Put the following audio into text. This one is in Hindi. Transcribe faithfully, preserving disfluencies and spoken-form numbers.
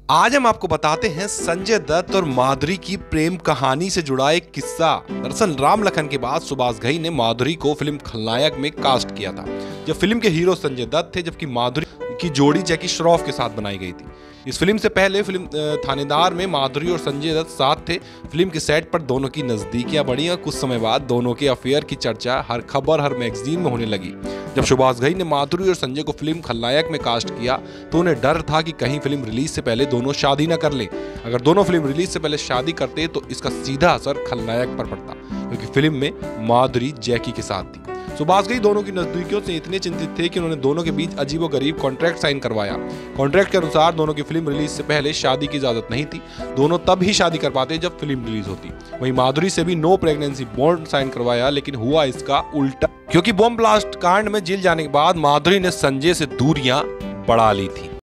आज हम आपको बताते हैं संजय दत्त और माधुरी की प्रेम कहानी से जुड़ा एक किस्सा। दरअसल राम लखन के बाद सुभाष घई ने माधुरी को फिल्म खलनायक में कास्ट किया था। जब फिल्म के हीरो संजय दत्त थे, जबकि माधुरी की जोड़ी जैकी श्रॉफ के साथ बनाई गई थी। इस फिल्म से पहले फिल्म थानेदार में माधुरी और संजय दत्त साथ थे। फिल्म के सेट पर दोनों की नजदीकियां बढ़ी और कुछ समय बाद दोनों के अफेयर की चर्चा हर खबर हर मैगजीन में होने लगी। जब सुभाष घई ने माधुरी और संजय को फिल्म खलनायक में कास्ट किया तो उन्हें डर था कि कहीं फिल्म रिलीज से पहले दोनों शादी न कर लें। अगर दोनों फिल्म रिलीज से पहले शादी करते तो इसका सीधा असर खलनायक पर पड़ता, क्योंकि फिल्म में माधुरी जैकी के साथ थी। सुभाष घई दोनों की नजदीकियों से इतने चिंतित थे कि उन्होंने दोनों के बीच अजीबोगरीब कॉन्ट्रैक्ट साइन करवाया। कॉन्ट्रैक्ट के अनुसार दोनों की फिल्म रिलीज से पहले शादी की इजाजत नहीं थी। दोनों तब ही शादी कर पाते जब फिल्म रिलीज होती। वहीं माधुरी से भी नो प्रेगनेंसी बॉन्ड साइन करवाया, लेकिन हुआ इसका उल्टा, क्योंकि बॉम्ब ब्लास्ट कांड में जेल जाने के बाद माधुरी ने संजय से दूरियां बढ़ा ली थी।